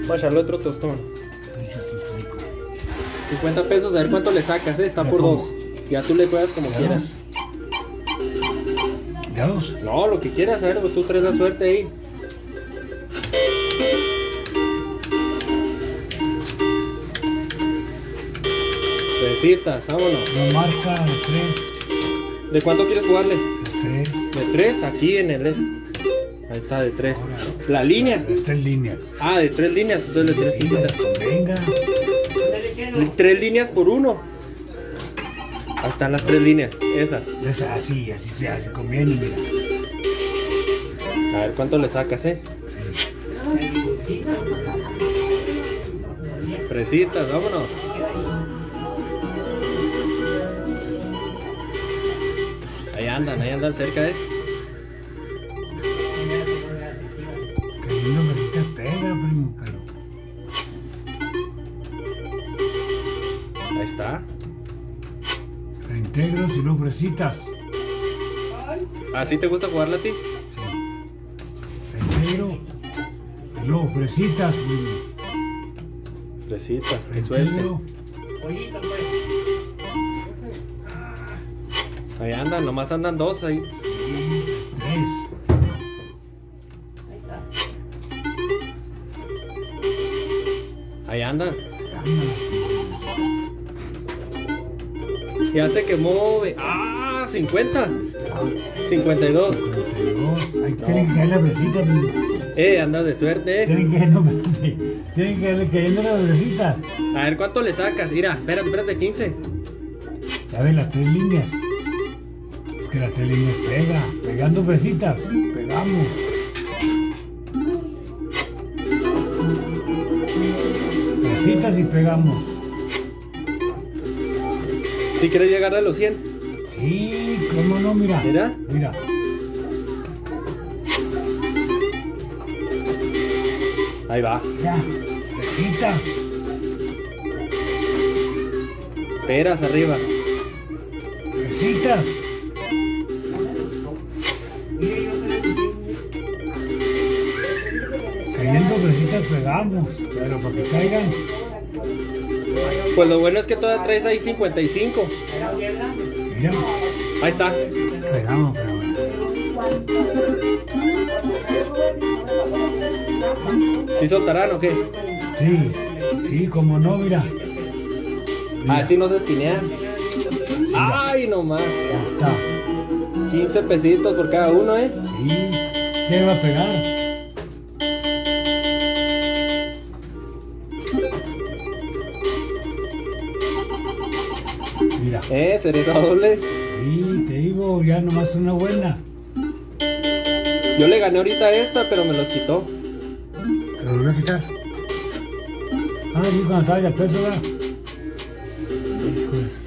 Voy a echarle otro tostón. 50 pesos, a ver cuánto le sacas, está por 2. Ya tú le juegas como quieras. ¿Ya 2? No, lo que quieras, a ver, tú traes la suerte ahí. Pesitas, vámonos. La marca de 3. ¿De cuánto quieres jugarle? De 3. De 3, aquí en el Ahí está, de 3. La línea. De 3 líneas. Ah, de 3 líneas, entonces de 3 líneas. Venga. 3 líneas por 1. Ahí están las 3 líneas, esas. Así se hace, conviene, mira. A ver cuánto le sacas, Fresitas, vámonos. Ahí andan cerca, Que no me te pega, primo, pero. Ahí está. Reintegros y luego fresitas. ¿Así te gusta jugarla a ti? Sí. Reintegro y luego fresitas, primo. Fresitas, qué suerte. Reintegro. Ahí andan, nomás andan 2 ahí. Sí, 3. Ahí andan. Ya se quemó. ¡Ah! 50. 52. 52. Ahí tienen que caer la fresita, primo. Andas de suerte, Tienen que, no, tienen que darle cayendo las fresitas. A ver cuánto le sacas. Mira, espérate, 15. Ya ven las 3 líneas. Es que las 3 líneas pega. Pegando fresitas. Pegamos. Fresitas y pegamos. Si quieres llegar a los 100. Sí, cómo no, mira. Mira. Mira. Ahí va. Mira. Fresitas. Peras arriba. Fresitas. Cayendo fresitas pegamos. Pero para que caigan. Pues lo bueno es que todavía traes ahí 55. Mira. Ahí está. Pegamos, pero. ¿Sí soltarán o qué? Sí, sí, como no, mira. Mira. Así no se esquinean. Ay, nomás. Ya está. 15 pesitos por cada uno, Sí, se va a pegar. Mira. Cereza doble. Sí, te digo, ya nomás una buena. Yo le gané ahorita esta, pero me los quitó. ¿Te lo voy a quitar? Ah, sí, cuando sale de peso, ¿verdad? Hijos.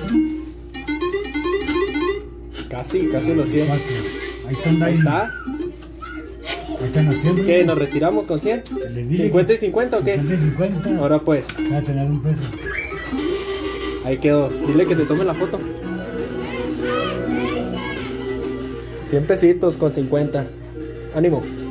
Casi los 100. 4. Ahí están, Ahí está. Ahí están haciendo. ¿Qué? ¿Nos retiramos con 100? ¿50 y 50 o qué? 50 y 50. Ahora pues. Va a tener un peso. Ahí quedó. Dile que te tome la foto. 100 pesitos con 50. Ánimo.